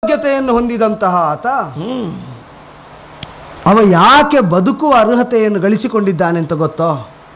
ಯೋಗ್ಯತೆಯನ್ನು ಹೊಂದಿದಂತಹ ಆತ ಅವ ಯಾಕೆ ಬದುಕುವ ಅರ್ಹತೆಯನ್ನು ಗಳಿಸಿಕೊಂಡಿದ್ದಾನೆ ಅಂತ ಗೊತ್ತೋ?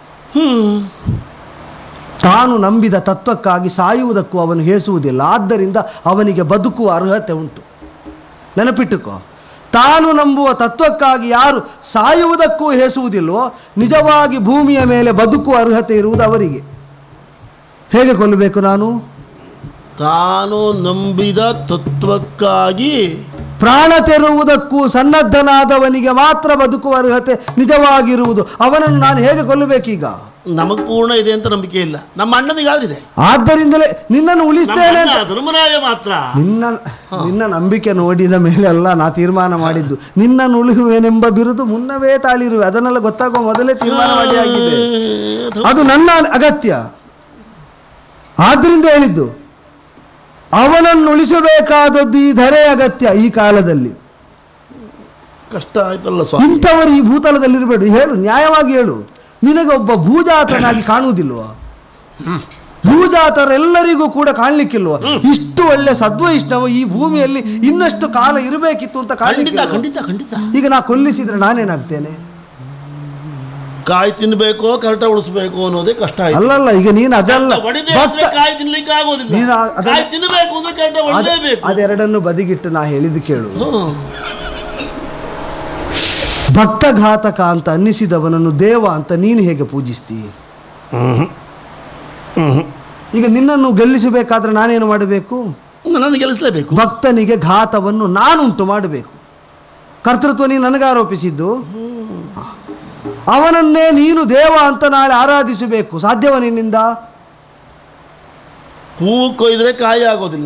ತಾನು ನಂಬಿದ ತತ್ವಕ್ಕಾಗಿ ಸಾಯುವುದಕ್ಕೂ ಅವನು ಹೇಸುವುದಿಲ್ಲ, ಆದ್ದರಿಂದ ಅವನಿಗೆ ಬದುಕುವ ಅರ್ಹತೆ ಉಂಟು. ನೆನಪಿಟ್ಟುಕೋ, ತಾನು ನಂಬುವ ತತ್ವಕ್ಕಾಗಿ ಯಾರು ಸಾಯುವುದಕ್ಕೂ ಹೇಸುವುದಿಲ್ವೋ ನಿಜವಾಗಿ ಭೂಮಿಯ ಮೇಲೆ ಬದುಕುವ ಅರ್ಹತೆ ಇರುವುದು ಅವರಿಗೆ. ಹೇಗೆ ಕೊಲ್ಲಬೇಕು ನಾನು? ತಾನು ನಂಬಿದ ತತ್ವಕ್ಕಾಗಿ ಪ್ರಾಣ ತೆರುವುದಕ್ಕೂ ಸನ್ನದ್ಧನಾದವನಿಗೆ ಮಾತ್ರ ಬದುಕುವ ಅರ್ಹತೆ ನಿಜವಾಗಿರುವುದು. ಅವನನ್ನು ನಾನು ಹೇಗೆ ಕೊಲ್ಲಬೇಕೀಗ? ನಮಗೆ ಪೂರ್ಣ ಇದೆ ಅಂತ ನಂಬಿಕೆ ಇಲ್ಲ, ನಮ್ಮ ಅಣ್ಣನಿಗಾದ್ರಿದೆ. ಆದ್ದರಿಂದಲೇ ನಿನ್ನನ್ನು ಉಳಿಸ್ತೇನೆ. ಧರ್ಮರಾಯ ಮಾತ್ರ ನಿನ್ನ ನಂಬಿಕೆ ನೋಡಿದ ಮೇಲೆ ಅಲ್ಲ ನಾ ತೀರ್ಮಾನ ಮಾಡಿದ್ದು. ನಿನ್ನನ್ನು ಉಳಿಯುವೆನೆಂಬ ಬಿರುದು ಮುನ್ನವೇ ತಾಳಿರುವೆ, ಅದನ್ನೆಲ್ಲ ಗೊತ್ತಾಗುವ ಮೊದಲೇ ತೀರ್ಮಾನ ಮಾಡಿ ಆಗಿದೆ. ಅದು ನನ್ನ ಅಗತ್ಯ. ಆದ್ರಿಂದ ಹೇಳಿದ್ದು ಅವನನ್ನು ಉಳಿಸಬೇಕಾದದ್ದು ಈ ಧರೆ ಅಗತ್ಯ. ಈ ಕಾಲದಲ್ಲಿ ಕಷ್ಟ ಆಯ್ತಲ್ಲ ಸ್ವಾಮಿ. ಇಂಥವರು ಈ ಭೂತಲದಲ್ಲಿರಬೇಡಿ. ಹೇಳು, ನ್ಯಾಯವಾಗಿ ಹೇಳು. ನಿನಗೆ ಒಬ್ಬ ಭೂಜಾತನಾಗಿ ಕಾಣುವುದಿಲ್ವ? ಭೂಜಾತರೆಲ್ಲರಿಗೂ ಕೂಡ ಕಾಣಲಿಕ್ಕಿಲ್ವ? ಇಷ್ಟು ಒಳ್ಳೆ ಸದ್ವೈಷ್ಣವ ಈ ಭೂಮಿಯಲ್ಲಿ ಇನ್ನಷ್ಟು ಕಾಲ ಇರಬೇಕಿತ್ತು ಅಂತ ಖಂಡಿತ ಖಂಡಿತ ಖಂಡಿತ. ಈಗ ನಾ ಕೊಲ್ಲಿಸಿದ್ರೆ ನಾನೇನಾಗ್ತೇನೆ? ಕಾಯಿ ತಿನ್ಬೇಕು, ಕರೆಕ್ಟ್ ಉಳಿಸ್ಬೇಕು ಅನ್ನೋದೇ ಕಷ್ಟ. ಅಲ್ಲಲ್ಲ, ಈಗ ನೀನು ಅದಲ್ಲ, ಕಾಯಿ ತಿನ್ಲಿಕ್ಕೆ ಆಗೋದಿಲ್ಲ. ತಿನ್ನಬೇಕು ಅಂದ್ರೆ ಕರೆಕ್ಟ್ ಒಳ್ಳೇಬೇಕು. ಅದೆರಡನ್ನು ಬದಿಗಿಟ್ಟು ನಾ ಹೇಳಿದ್ದು ಕೇಳು. ಭಕ್ತಘಾತಕ ಅಂತ ಅನ್ನಿಸಿದವನನ್ನು ದೇವ ಅಂತ ನೀನು ಹೇಗೆ ಪೂಜಿಸ್ತೀಯ? ಈಗ ನಿನ್ನನ್ನು ಗೆಲ್ಲಿಸಬೇಕಾದ್ರೆ ನಾನೇನು ಮಾಡಬೇಕು? ನನ್ನನ್ನು ಗೆಲ್ಲಿಸಲೇಬೇಕು. ಭಕ್ತನಿಗೆ ಘಾತವನ್ನು ನಾನುಂಟು ಮಾಡಬೇಕು. ಕರ್ತೃತ್ವ ನೀನು ನನಗೆ ಆರೋಪಿಸಿದ್ದು. ಅವನನ್ನೇ ನೀನು ದೇವ ಅಂತ ನಾಳೆ ಆರಾಧಿಸಬೇಕು. ಸಾಧ್ಯವ ನಿನ್ನಿಂದ? ಹೂವು ಕೊಯ್ದ್ರೆ ಕಾಯಿ ಆಗೋದಿಲ್ಲ.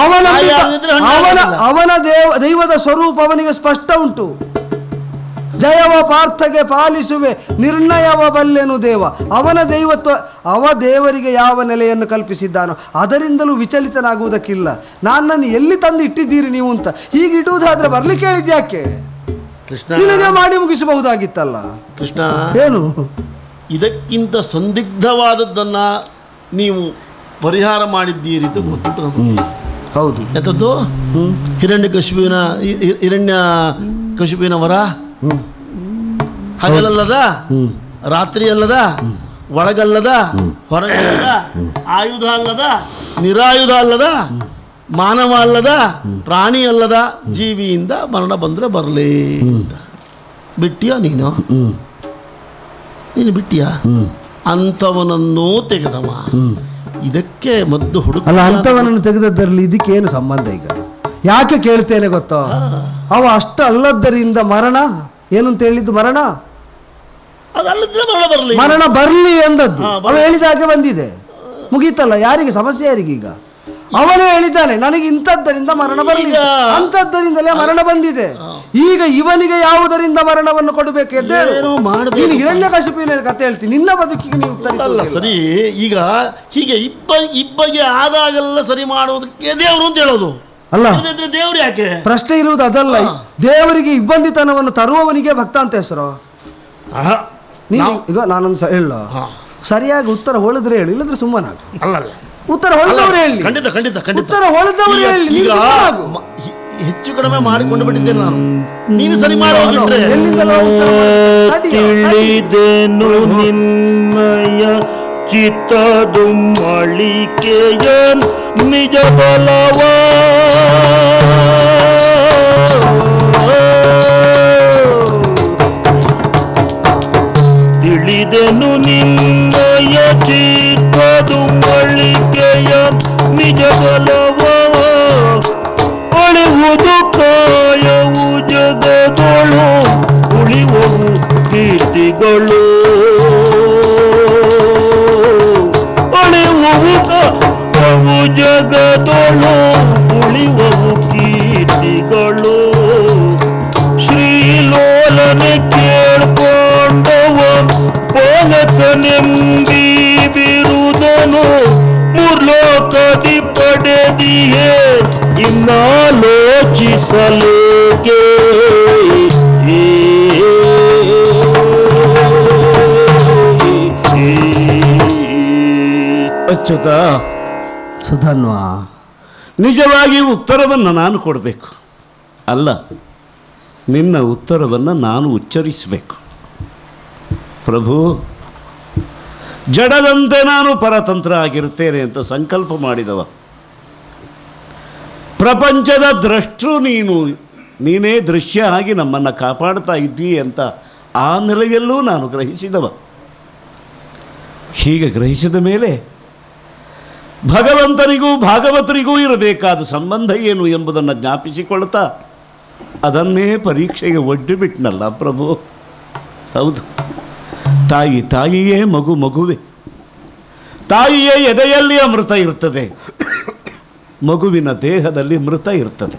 ಅವನ ದೈವದ ಸ್ವರೂಪ ಅವನಿಗೆ ಸ್ಪಷ್ಟ ಉಂಟು. ಜಯವ ಪಾರ್ಥಗೆ ಪಾಲಿಸುವೆ, ನಿರ್ಣಯವ ಬಲ್ಲೆನು ದೇವ. ಅವನ ದೈವತ್ವ, ಅವ ದೇವರಿಗೆ ಯಾವ ನೆಲೆಯನ್ನು ಕಲ್ಪಿಸಿದ್ದಾನೋ ಅದರಿಂದಲೂ ವಿಚಲಿತನಾಗುವುದಕ್ಕಿಲ್ಲ. ನನ್ನನ್ನು ಎಲ್ಲಿ ತಂದು ಇಟ್ಟಿದ್ದೀರಿ ನೀವು ಅಂತ ಹೀಗೆ ಇಡುವುದಾದ್ರೆ ಬರ್ಲಿಕ್ಕೆ ಹೇಳಿದ್ಯಾಕೆ? ನಿನಗೆ ಮಾಡಿ ಮುಗಿಸಬಹುದಾಗಿತ್ತಲ್ಲ ಕೃಷ್ಣ. ಏನು ಇದಕ್ಕಿಂತ ಸಂದಿಗ್ಧವಾದದ್ದನ್ನ ನೀವು ಪರಿಹಾರ ಮಾಡಿದ್ದೀರಿ ಅಂತ ಗೊತ್ತುಂಟು ನಮಗೆ. ಹೌದು. ಎಂಥದ್ದು? ಹಿರಣ್ಯ ಕಶಿಪಿನ ವರ ಹಗಲಲ್ಲದ, ರಾತ್ರಿ ಅಲ್ಲದ, ಒಳಗಲ್ಲದ, ಹೊರಗಲ್ಲದ, ಆಯುಧ ಅಲ್ಲದ, ನಿರಾಯುಧ ಅಲ್ಲದ, ಮಾನವ ಅಲ್ಲದ, ಪ್ರಾಣಿ ಅಲ್ಲದ ಜೀವಿಯಿಂದ ಮರಣ ಬಂದ್ರೆ ಬರಲೇ ಅಂತ ಬಿಟ್ಟಿಯ ನೀನು ಬಿಟ್ಟಿಯ ಅಂಥವನನ್ನೂ ತೆಗೆದವ. ಇದಕ್ಕೆ ಮದ್ದು ಹುಡುಕ. ಅಲ್ಲ, ಅಂಥವನನ್ನು ತೆಗೆದದ್ದರಲ್ಲಿ ಇದಕ್ಕೇನು ಸಂಬಂಧ? ಈಗ ಯಾಕೆ ಕೇಳ್ತೇನೆ ಗೊತ್ತೋ? ಅವ ಅಷ್ಟ ಅಲ್ಲದ್ದರಿಂದ ಮರಣ ಏನು ಅಂತ ಹೇಳಿದ್ದು? ಮರಣ ಮರಣ ಬರಲಿ ಎಂದದ್ದು ಅವ ಹೇಳಿದಾಗೆ ಬಂದಿದೆ, ಮುಗೀತಲ್ಲ. ಯಾರಿಗೆ ಸಮಸ್ಯೆ? ಯಾರಿಗೆ? ಈಗ ಅವನೇ ಹೇಳಿದ್ದಾನೆ ನನಗೆ ಇಂಥದ್ದರಿಂದ ಮರಣ ಬರಲಿ, ಅಂಥದ್ದರಿಂದಲೇ ಮರಣ ಬಂದಿದೆ. ಈಗ ಇವನಿಗೆ ಯಾವುದರಿಂದ ಮರಣವನ್ನು ಕೊಡಬೇಕು ಎದ್ದೇಳು. ನೀನು ಹಿರಣ್ಯಕಶಿಪಿನ ಕಥೆ ಹೇಳ್ತೀನಿ, ನಿನ್ನ ಬದುಕಿಗೆ ನೀವು ಉತ್ತರಿಸಲ್ಲ. ಸರಿ, ಈಗ ಹೀಗೆ ಇಬ್ಬಗೆ ಆದಾಗೆಲ್ಲ ಸರಿ ಮಾಡುವುದಕ್ಕೆ ದೇವರು ಅಂತ ಹೇಳೋದು ಅಲ್ಲ. ದೇವರು ಯಾಕೆ? ಪ್ರಶ್ನೆ ಇರುವುದು ಅದಲ್ಲ. ದೇವರಿಗೆ ಇಬ್ಬಂದಿತನವನ್ನು ತರುವವನಿಗೆ ಭಕ್ತ ಅಂತ ಹೆಸರು. ಈಗ ನಾನೊಂದು ಹೇಳ, ಸರಿಯಾಗಿ ಉತ್ತರ ಹೊಳೆದ್ರೆ ಹೇಳಿ, ಇಲ್ಲದ್ರೆ ಸುಮ್ಮನಾಗ. ಉತ್ತರ ಹೊಳೆದವರು ಹೇಳಿ. ಖಂಡಿತ ಖಂಡಿತ ಖಂಡಿತ. ಉತ್ತರ ಹೊಳೆದವರು ಹೇಳಿ. ಹೆಚ್ಚು ಕಡಿಮೆ ಮಾಡಿಕೊಂಡು ಬಿಟ್ಟಿದ್ದೇನೆ ನಾನು. ನೀನು ಸರಿ ಮಾಡೋದು ಎಲ್ಲಿಂದಲೋ ತಿಳಿದೆನು ನಿನ್ನಯ ಚಿತ್ತದು ಮಳಿಕೆಯ ನಿಜ ಬಲವ ತಿಳಿದೆನು ನಿನ್ನಯ ಚಿತ್ತದು ಮಳಿಕೆಯ ನಿಜ ಬಲವ ಅಳಿವುದು ಕಾಯವು ಜಗದೊಳು ಉಳಿಯುವು ಕೀರ್ತಿಗಳು ಅಳಿಯುವು ಕಾಯವು ಜಗದೊಳು ಉಳಿಯುವು ಕೀರ್ತಿಗಳು ಶ್ರೀಲೋಲನೆ ಕೇಳ್ಕೊಂಡವ ಪಾಲಕನೆಂಬಿ ಬಿರುದನು ಮುರ್ಲೋಕದಿ ಪಡೆದಿಯೇ ಇನ್ನಾಲೋಚಿಸಲೇಕೆ ಅಚ್ಯುತ ಸುಧನ್ವ, ನಿಜವಾಗಿ ಉತ್ತರವನ್ನು ನಾನು ಕೊಡಬೇಕು, ಅಲ್ಲ ನಿನ್ನ ಉತ್ತರವನ್ನು ನಾನು ಉಚ್ಚರಿಸಬೇಕು. ಪ್ರಭು, ಜಡದಂತೆ ನಾನು ಪರತಂತ್ರ ಆಗಿರುತ್ತೇನೆ ಅಂತ ಸಂಕಲ್ಪ ಮಾಡಿದವ, ಪ್ರಪಂಚದ ದ್ರಷ್ಟೃ ನೀನು, ನೀನೇ ದೃಶ್ಯ ಆಗಿ ನಮ್ಮನ್ನು ಕಾಪಾಡ್ತಾ ಇದ್ದೀ ಅಂತ ಆ ನೆಲೆಯಲ್ಲೂ ನಾನು ಗ್ರಹಿಸಿದವ. ಹೀಗೆ ಗ್ರಹಿಸಿದ ಮೇಲೆ ಭಗವಂತನಿಗೂ ಭಾಗವತರಿಗೂ ಇರಬೇಕಾದ ಸಂಬಂಧ ಏನು ಎಂಬುದನ್ನು ಜ್ಞಾಪಿಸಿಕೊಳ್ತಾ ಅದನ್ನೇ ಪರೀಕ್ಷೆಗೆ ಒಡ್ಡಿಬಿಟ್ನಲ್ಲ ಪ್ರಭು. ಹೌದು, ತಾಯಿ ತಾಯಿಯೇ, ಮಗು ಮಗುವೆ. ತಾಯಿಯ ಎದೆಯಲ್ಲಿ ಅಮೃತ ಇರ್ತದೆ, ಮಗುವಿನ ದೇಹದಲ್ಲಿ ಮೃತ ಇರ್ತದೆ.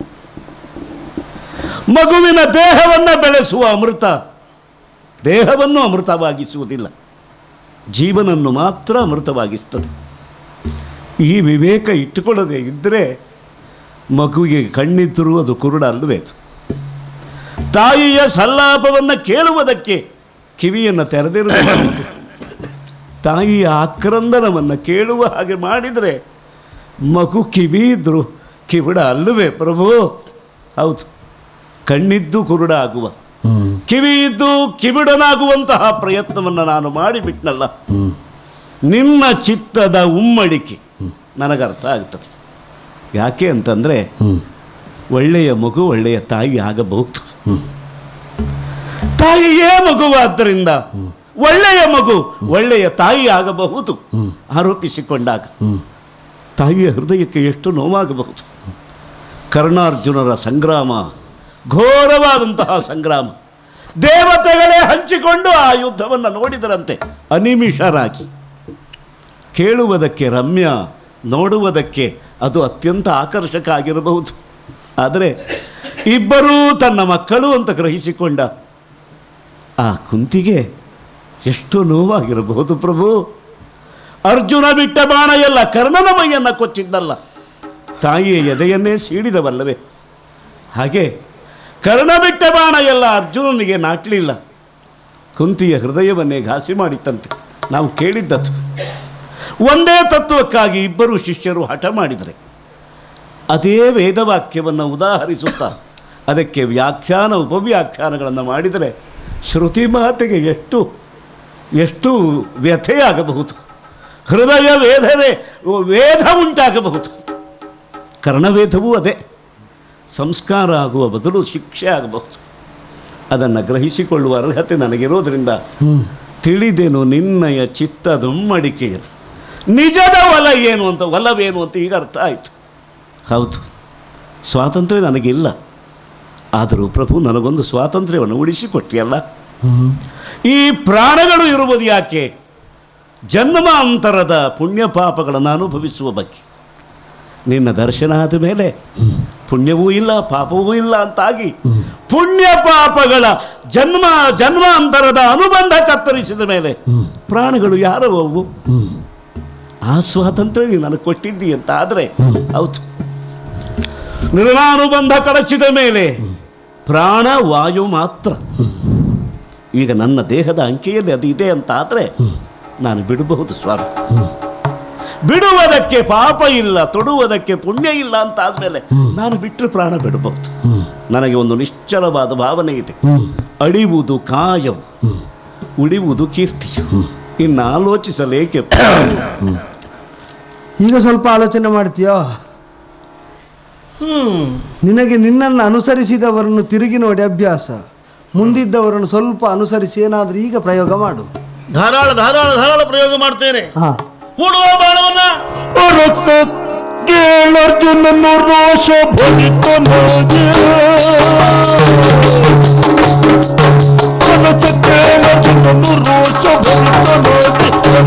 ಮಗುವಿನ ದೇಹವನ್ನು ಬೆಳೆಸುವ ಅಮೃತ ದೇಹವನ್ನು ಅಮೃತವಾಗಿಸುವುದಿಲ್ಲ, ಜೀವನನ್ನು ಮಾತ್ರ ಅಮೃತವಾಗಿಸ್ತದೆ. ಈ ವಿವೇಕ ಇಟ್ಟುಕೊಳ್ಳದೆ ಇದ್ದರೆ ಮಗುವಿಗೆ ಕಣ್ಣಿದ್ದರೂ ಅದು ಕುರುಡ ಅಲ್ಲವೇ? ತಾಯಿಯ ಸಲ್ಲಾಪವನ್ನು ಕೇಳುವುದಕ್ಕೆ ಕಿವಿಯನ್ನು ತೆರೆದಿರಬೇಕು. ತಾಯಿಯ ಆಕ್ರಂದನವನ್ನು ಕೇಳುವ ಹಾಗೆ ಮಾಡಿದರೆ ಮಗು ಕಿವಿ ಇದ್ದರೂ ಕಿವಿಡ ಅಲ್ಲವೇ ಪ್ರಭು? ಹೌದು, ಕಣ್ಣಿದ್ದು ಕುರುಡ ಆಗುವ, ಕಿವಿ ಇದ್ದು ಕಿವಿಡನಾಗುವಂತಹ ಪ್ರಯತ್ನವನ್ನು ನಾನು ಮಾಡಿಬಿಟ್ನಲ್ಲ. ನಿನ್ನ ಚಿತ್ತದ ಉಮ್ಮಡಿಕೆ ನನಗರ್ಥ ಆಗ್ತದೆ. ಯಾಕೆ ಅಂತಂದರೆ ಒಳ್ಳೆಯ ಮಗು ಒಳ್ಳೆಯ ತಾಯಿ ಆಗಬಹುದು. ತಾಯಿಯೇ ಮಗುವಾದ್ದರಿಂದ ಒಳ್ಳೆಯ ಮಗು ಒಳ್ಳೆಯ ತಾಯಿ ಆಗಬಹುದು. ಆರೋಪಿಸಿಕೊಂಡಾಗ ತಾಯಿಯ ಹೃದಯಕ್ಕೆ ಎಷ್ಟು ನೋವಾಗಬಹುದು. ಕರ್ಣಾರ್ಜುನರ ಸಂಗ್ರಾಮ ಘೋರವಾದಂತಹ ಸಂಗ್ರಾಮ. ದೇವತೆಗಳೇ ಹಂಚಿಕೊಂಡು ಆ ಯುದ್ಧವನ್ನು ನೋಡಿದರಂತೆ ಅನಿಮಿಷರಾಗಿ. ಕೇಳುವುದಕ್ಕೆ ರಮ್ಯ, ನೋಡುವುದಕ್ಕೆ ಅದು ಅತ್ಯಂತ ಆಕರ್ಷಕ ಆಗಿರಬಹುದು. ಆದರೆ ಇಬ್ಬರೂ ತನ್ನ ಮಕ್ಕಳು ಅಂತ ಗ್ರಹಿಸಿಕೊಂಡ ಆ ಕುಂತಿಗೆ ಎಷ್ಟು ನೋವಾಗಿರಬಹುದು ಪ್ರಭು. ಅರ್ಜುನ ಬಿಟ್ಟ ಬಾಣ ಎಲ್ಲ ಕರ್ಣನ ಮೈಯನ್ನು ಕೊಚ್ಚಿದ್ದಲ್ಲ, ತಾಯಿಯ ಎದೆಯನ್ನೇ ಸೀಳಿದವಲ್ಲವೇ? ಹಾಗೆ ಕರ್ಣ ಬಿಟ್ಟ ಬಾಣ ಎಲ್ಲ ಅರ್ಜುನನಿಗೆ ನಾಟಲಿಲ್ಲ, ಕುಂತಿಯ ಹೃದಯವನ್ನೇ ಘಾಸಿ ಮಾಡಿತ್ತಂತೆ. ನಾವು ಕೇಳಿದ್ದದು ಒಂದೇ ತತ್ವಕ್ಕಾಗಿ ಇಬ್ಬರು ಶಿಷ್ಯರು ಹಠ ಮಾಡಿದರೆ ಅದೇ ವೇದವಾಕ್ಯವನ್ನು ಉದಾಹರಿಸುತ್ತಾ ಅದಕ್ಕೆ ವ್ಯಾಖ್ಯಾನ ಉಪವ್ಯಾಖ್ಯಾನಗಳನ್ನು ಮಾಡಿದರೆ ಶ್ರುತಿ ಮಾತೆಗೆ ಎಷ್ಟು ಎಷ್ಟು ವ್ಯಥೆಯಾಗಬಹುದು, ಹೃದಯ ವೇದನೆ ವೇದ ಉಂಟಾಗಬಹುದು. ಕರ್ಣವೇದವೂ ಅದೇ, ಸಂಸ್ಕಾರ ಆಗುವ ಬದಲು ಶಿಕ್ಷೆ ಆಗಬಹುದು. ಅದನ್ನು ಗ್ರಹಿಸಿಕೊಳ್ಳುವ ಅರ್ಹತೆ ನನಗಿರೋದ್ರಿಂದ ತಿಳಿದೆನು ನಿನ್ನಯ ಚಿತ್ತದೊಮ್ಮಡಿಕೆಯನ್ನು. ನಿಜದ ಒಲವೇನು ಅಂತ ಈಗ ಅರ್ಥ ಆಯಿತು. ಹೌದು, ಸ್ವಾತಂತ್ರ್ಯ ನನಗಿಲ್ಲ, ಆದರೂ ಪ್ರಭು ನನಗೊಂದು ಸ್ವಾತಂತ್ರ್ಯವನ್ನು ಉಳಿಸಿಕೊಟ್ಟಿಯಲ್ಲ. ಈ ಪ್ರಾಣಗಳು ಇರುವುದು ಯಾಕೆ? ಜನ್ಮಾಂತರದ ಪುಣ್ಯ ಪಾಪಗಳನ್ನು ಅನುಭವಿಸುವ ಬಗ್ಗೆ. ನಿನ್ನ ದರ್ಶನ ಆದ ಮೇಲೆ ಪುಣ್ಯವೂ ಇಲ್ಲ ಪಾಪವೂ ಇಲ್ಲ ಅಂತಾಗಿ ಪುಣ್ಯ ಪಾಪಗಳ ಜನ್ಮಾಂತರದ ಅನುಬಂಧ ಕತ್ತರಿಸಿದ ಮೇಲೆ ಪ್ರಾಣಗಳು ಯಾರವು? ಆ ಸ್ವಾತಂತ್ರ್ಯ ನೀನು ನನಗೆ ಕೊಟ್ಟಿದ್ದಿ ಅಂತ ಆದರೆ ಹೌದು. ನಿರ್ಣಾನುಬಂಧ ಕಳಚಿದ ಮೇಲೆ ಪ್ರಾಣ ವಾಯು ಮಾತ್ರ. ಈಗ ನನ್ನ ದೇಹದ ಅಂಕೆಯಲ್ಲಿ ಅದು ಇದೆ ಅಂತ ಆದರೆ ನಾನು ಬಿಡಬಹುದು ಸ್ವಾಮಿ. ಬಿಡುವುದಕ್ಕೆ ಪಾಪ ಇಲ್ಲ, ತೊಡುವುದಕ್ಕೆ ಪುಣ್ಯ ಇಲ್ಲ ಅಂತ ಆದಮೇಲೆ ನಾನು ಬಿಟ್ಟರೆ ಪ್ರಾಣ ಬಿಡಬಹುದು. ನನಗೆ ಒಂದು ನಿಶ್ಚಲವಾದ ಭಾವನೆ ಇದೆ, ಅಳಿವುದು ಕಾಯವು, ಉಳಿಯುವುದು ಕೀರ್ತಿಯು. ಇನ್ನು ಆಲೋಚಿಸಲೇಕೆ? ಈಗ ಸ್ವಲ್ಪ ಆಲೋಚನೆ ಮಾಡ್ತೀಯೋ? ನಿನಗೆ ನಿನ್ನನ್ನು ಅನುಸರಿಸಿದವರನ್ನು ತಿರುಗಿ ನೋಡಿ ಅಭ್ಯಾಸ, ಮುಂದಿದ್ದವರನ್ನು ಸ್ವಲ್ಪ ಅನುಸರಿಸಿ ಏನಾದರೂ ಈಗ ಪ್ರಯೋಗ ಮಾಡು. ಧಾರಾಳ ಧಾರಾಳ ಧಾರಾಳ ಪ್ರಯೋಗ ಮಾಡ್ತೇನೆ. ಹೂಡುವ ಬಾಣವನ್ನ ಕೇಳರ್ಜುನನ್ನು ರೋಷ ಭರಿತನಾಗಿ ಕೇಳರ್ಜುನನ್ನು ರೋಷ ಭರಿತನಾಗಿ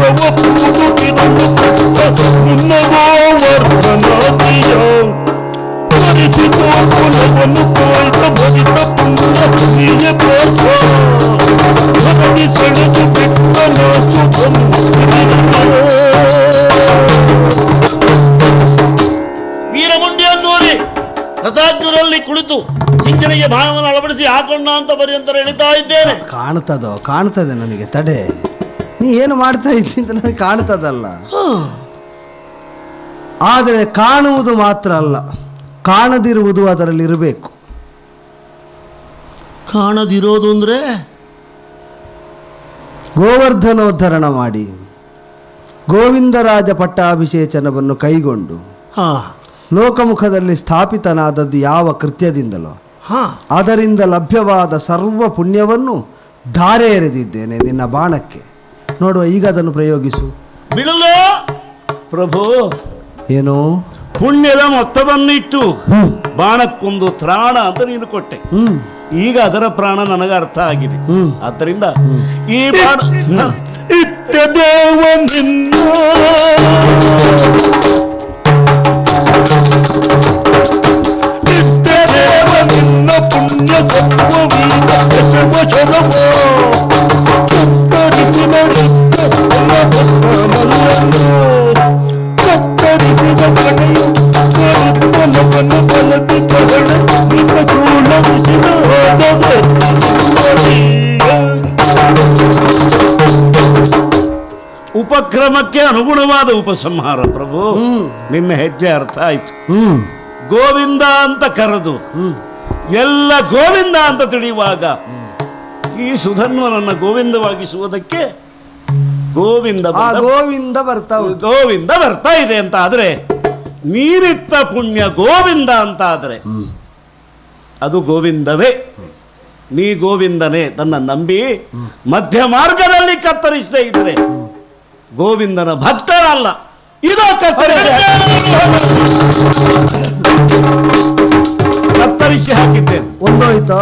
ಮುನ್ನವೋ ವರ್ಧನಾದಿಯ ಪರಿಸಿತು ಕುಲವನ್ನು ಕಾಯ್ದ ಭರಿತ ಪುಣ್ಯ ಭರಡಿ ಸೆಳೆದು ಬಿಟ್ಟನ ವೀರಮುಂಡಿಯನ್ನೂರಿ ರಥಾಗ್ರದಲ್ಲಿ ಕುಳಿತು ಸಿಂಚನೆಗೆ ಬಾಣವನ್ನು ಅಳವಡಿಸಿ ಹಾಕೊಂಡ ಅಂತ ಪರ್ಯಂತರ ಎಳಿತಾ ಇದ್ದೇನೆ. ಕಾಣ್ತದೆ ನನಗೆ. ತಡೆ, ನೀ ಏನು ಮಾಡ್ತಾ ಇದ್ದಿ ಅಂತ ನನಗೆ ಕಾಣ್ತದಲ್ಲ. ಆದರೆ ಕಾಣುವುದು ಮಾತ್ರ ಅಲ್ಲ, ಕಾಣದಿರುವುದು ಅದರಲ್ಲಿರಬೇಕು. ಕಾಣದಿರೋದು ಅಂದರೆ ಗೋವರ್ಧನೋದ್ಧರಣ ಮಾಡಿ ಗೋವಿಂದರಾಜ ಪಟ್ಟಾಭಿಷೇಚನವನ್ನು ಕೈಗೊಂಡು ಲೋಕಮುಖದಲ್ಲಿ ಸ್ಥಾಪಿತನಾದದ್ದು ಯಾವ ಕೃತ್ಯದಿಂದಲೋ ಅದರಿಂದ ಲಭ್ಯವಾದ ಸರ್ವ ಪುಣ್ಯವನ್ನು ಧಾರೆ ಎರೆದಿದ್ದೇನೆ ನಿನ್ನ ಬಾಣಕ್ಕೆ. ನೋಡುವ, ಈಗ ಅದನ್ನು ಪ್ರಯೋಗಿಸು. ಬಿಡಲು ಪ್ರಭು, ಏನು ಪುಣ್ಯದ ಮೊತ್ತವನ್ನಿಟ್ಟು ಬಾಣಕ್ಕೊಂದು ತ್ರಾಣ ಅಂತ ನೀನು ಕೊಟ್ಟೆ. ಈಗ ಅದರ ಪ್ರಾಣ ನನಗೆ ಅರ್ಥ ಆಗಿದೆ. ಆದ್ದರಿಂದ ಈ ಬಾಣ ಉಪಕ್ರಮಕ್ಕೆ ಅನುಗುಣವಾದ ಉಪಸಂಹಾರ. ಪ್ರಭು, ನಿನ್ನ ಹೆಜ್ಜೆ ಅರ್ಥ ಆಯ್ತು. ಗೋವಿಂದ ಅಂತ ಕರೆದು ಎಲ್ಲ ಗೋವಿಂದ ಅಂತ ತಿಳಿಯುವಾಗ ಈ ಸುಧನ್ವನನ್ನ ಗೋವಿಂದವಾಗಿಸುವುದಕ್ಕೆ ಗೋವಿಂದ ಬರ್ತಾ ಇದೆ ಅಂತ ಆದ್ರೆ, ನೀರಿತ್ತ ಪುಣ್ಯ ಗೋವಿಂದ ಅಂತ ಆದ್ರೆ ಅದು ಗೋವಿಂದವೇ. ನೀ ಗೋವಿಂದನೇ ನನ್ನ ನಂಬಿ ಮಧ್ಯ ಮಾರ್ಗದಲ್ಲಿ ಕತ್ತರಿಸದೇ ಇದ್ರೆ ಗೋವಿಂದನ ಭಕ್ತರಲ್ಲ. ಇದೋ ಕತ್ತರಿಸಿ ಹಾಕಿದ್ದೇನೆ. ಒಂದೋಯ್ತಾ?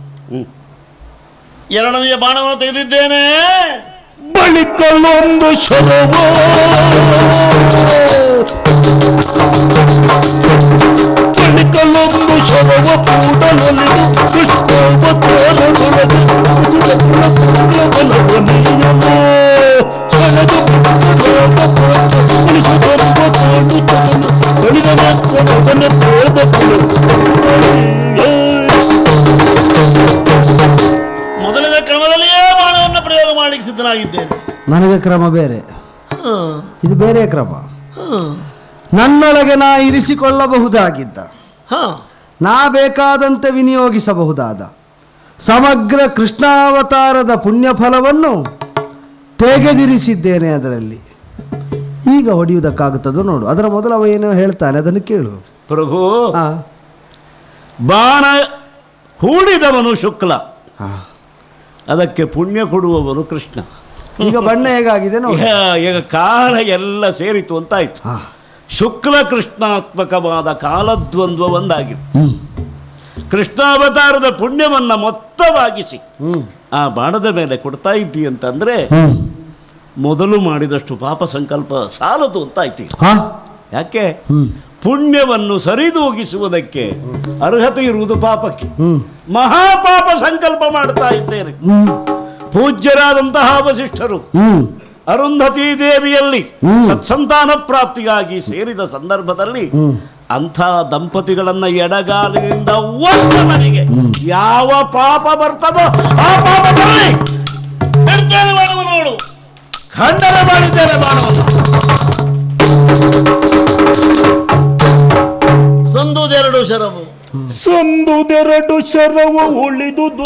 ಎರಡನೆಯ ಬಾಣವನ್ನು ತೆಗೆದಿದ್ದೇನೆ. ಬಳಿಕಲ್ಲೊಂದು ಶರವೋ ಬಳಿಕಲ್ಲೊಂದು ಶರವ ಕೂಡಲಲ್ಲಿ ಮೊದಲಿನ ಕ್ರಮದಲ್ಲಿಯೇ ಬಾಣವನ್ನು ಪ್ರಯೋಗ ಮಾಡಲಿಕ್ಕೆ ಸಿದ್ಧನಾಗಿದ್ದೇನೆ. ನನಗೆ ಕ್ರಮ ಬೇರೆ, ಇದು ಬೇರೆ ಕ್ರಮ. ನನ್ನೊಳಗೆ ನಾ ಇರಿಸಿಕೊಳ್ಳಬಹುದಾಗಿದ್ದ, ನಾ ಬೇಕಾದಂತೆ ವಿನಿಯೋಗಿಸಬಹುದಾದ ಸಮಗ್ರ ಕೃಷ್ಣಾವತಾರದ ಪುಣ್ಯ ಫಲವನ್ನು ತೆಗೆದಿರಿಸಿದ್ದೇನೆ ಅದರಲ್ಲಿ. ಈಗ ಹೊಡೆಯುವುದಕ್ಕಾಗುತ್ತದೋ ನೋಡು. ಅದರ ಮೊದಲು ಅವ ಏನೋ ಹೇಳ್ತಾನೆ, ಅದನ್ನು ಕೇಳು. ಪ್ರಭು, ಬಾಣ ಹೂಡಿದವನು ಶುಕ್ಲ, ಅದಕ್ಕೆ ಪುಣ್ಯ ಕೊಡುವವನು ಕೃಷ್ಣ. ಈಗ ಬಣ್ಣ ಹೇಗಾಗಿದೆ ನೋಡಿ. ಈಗ ಕಾಲ ಎಲ್ಲ ಸೇರಿತು ಅಂತಾಯ್ತು. ಶುಕ್ಲ ಕೃಷ್ಣಾತ್ಮಕವಾದ ಕಾಲದ್ವಂದ್ವ ಒಂದಾಗಿದೆ. ಕೃಷ್ಣಾವತಾರದ ಪುಣ್ಯವನ್ನ ಮೊತ್ತವಾಗಿಸಿ ಆ ಬಾಣದ ಮೇಲೆ ಕೊಡ್ತಾ ಇದ್ದಿ ಅಂತಂದ್ರೆ ಮೊದಲು ಮಾಡಿದಷ್ಟು ಪಾಪ ಸಂಕಲ್ಪ ಸಾಲದು ಅಂತಾಯ್ತು. ಯಾಕೆ? ಪುಣ್ಯವನ್ನು ಸರಿದೂಗಿಸುವುದಕ್ಕೆ ಅರ್ಹತೆ ಇರುವುದು ಪಾಪಕ್ಕೆ. ಮಹಾಪಾಪ ಸಂಕಲ್ಪ ಮಾಡ್ತಾ ಇದ್ದೇನೆ. ಪೂಜ್ಯರಾದಂತಹ ವಸಿಷ್ಠರು ಅರುಂಧತಿ ದೇವಿಯಲ್ಲಿ ಸತ್ಸಂತಾನ ಪ್ರಾಪ್ತಿಗಾಗಿ ಸೇರಿದ ಸಂದರ್ಭದಲ್ಲಿ ಅಂಥ ದಂಪತಿಗಳನ್ನ ಎಡಗಾಲಿನಿಂದ ಒತ್ತನಿಗೆ ಯಾವ ಪಾಪ ಬರ್ತದೋ ಆ ಪಾಪದಲ್ಲಿ ನೋಡು ಖಂಡನ ಮಾಡಿದ್ದೇನೆ ಬಾಣವನ್ನು. ಸಂದುದೆರಡು ಶರವು ಸಂದುದೆರಡು ಶರವು ಉಳಿದುದು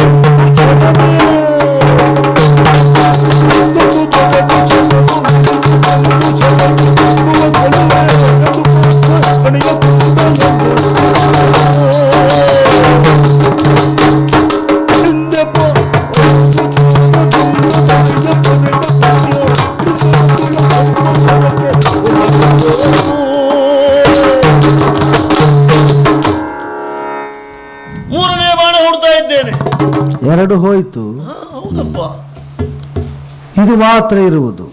ಮೂರನೇ ಬಾಣ ಹೊಡ್ತಾ ಇದ್ದೇನೆ. ಎರಡು ಹೋಯಿತು. ಹೌದಪ್ಪ, ಇದು ಮಾತ್ರ ಇರುವುದು.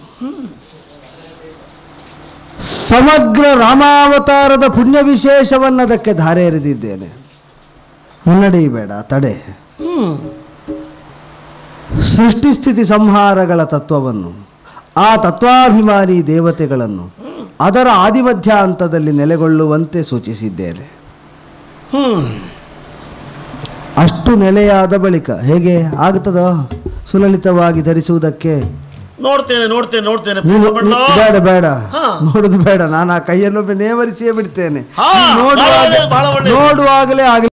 ಸಮಗ್ರ ರಾಮಾವತಾರದ ಪುಣ್ಯ ವಿಶೇಷವನ್ನು ಅದಕ್ಕೆ ಧಾರೆ ಎರೆದಿದ್ದೇನೆ. ಮುನ್ನಡೆಯಬೇಡ, ತಡೆ. ಸೃಷ್ಟಿ ಸ್ಥಿತಿ ಸಂಹಾರಗಳ ತತ್ವವನ್ನು, ಆ ತತ್ವಾಭಿಮಾನಿ ದೇವತೆಗಳನ್ನು ಅದರ ಆದಿಮಧ್ಯ ಹಂತದಲ್ಲಿ ನೆಲೆಗೊಳ್ಳುವಂತೆ ಸೂಚಿಸಿದ್ದೇನೆ. ಅಷ್ಟು ನೆಲೆಯಾದ ಬಳಿಕ ಹೇಗೆ ಆಗುತ್ತದೋ ಸುಲಲಿತವಾಗಿ ಧರಿಸುವುದಕ್ಕೆ ನೋಡ್ತೇನೆ ನೋಡ್ತೇನೆ ನೋಡ್ತೇನೆ ಬೇಡ ಬೇಡ ಹಾ. ನೋಡುದು ಬೇಡ, ನಾನು ಆ ಕೈಯನ್ನೊಮ್ಮೆ ನೇವರಿಸಿಯೇ ಬಿಡ್ತೇನೆ. ಹಾ, ನೋಡುವಾಗ ಬಹಳ ಒಳ್ಳೆಯದು. ನೋಡುವಾಗಲೇ ಆಗಲಿ.